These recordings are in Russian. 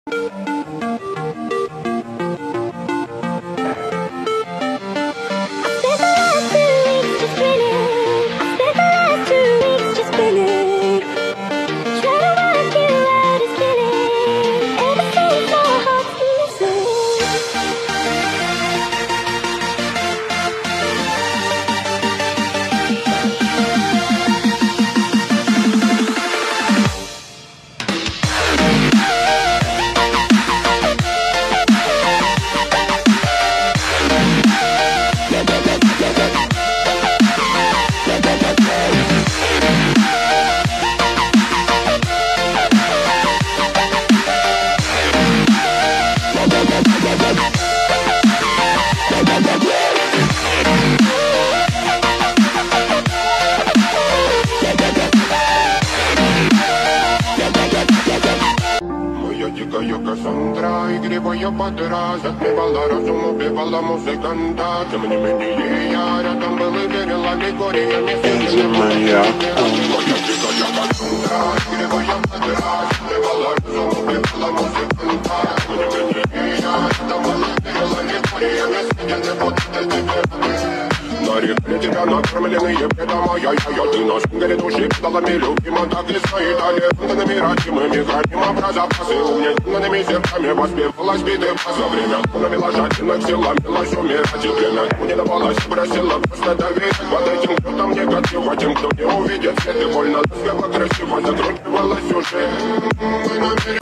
Кассандра, игривая подра, затмевала разум, убивала музыканта. Тем не менее я рядом был и верил аллегориями. Моя дикая Кассандра, игривая подра, затмевала разум, убивала музыканта. Тем не менее я рядом был и верил аллегориями. Я не буду на тебя накормленные предамая ты наш горе души педалами любима, так и стоит талентами родимыми, храним образопасы угнетенными сердцами воспевалась биты за время навела жадинок сила, милась умирать и время не давалась, бросила просто доверять под этим, кто там негатив, а тем, кто не увидит свет и больно ласково, красиво закручивалась уже.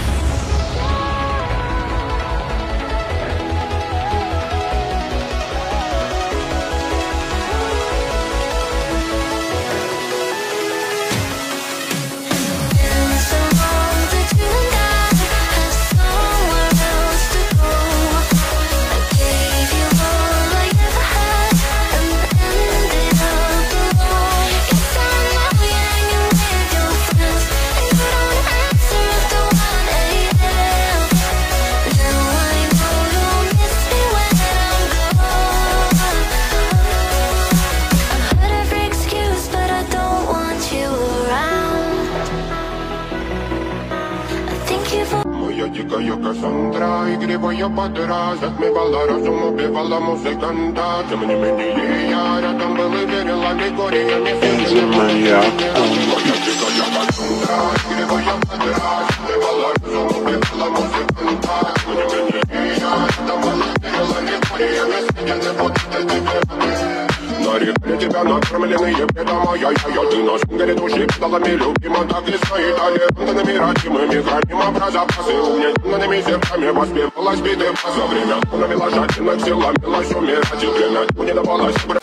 Дикая Кассандра, игривая подра, затмевала разум, убивала музыканта. Тем не менее я рядом был и верил аллегориями. Моя дикая Кассандра, игривая подра, затмевала разум, убивала музыканта. Тем не менее я рядом был и верил аллегориями. Я не буду для тебя накормленные предамая ты наш горе души педалами любима, так и стоит талентами родимыми, храним образопасы угнетенными сердцами воспевалась биты за время навела жадинок сила, милась умирать и время не давалась.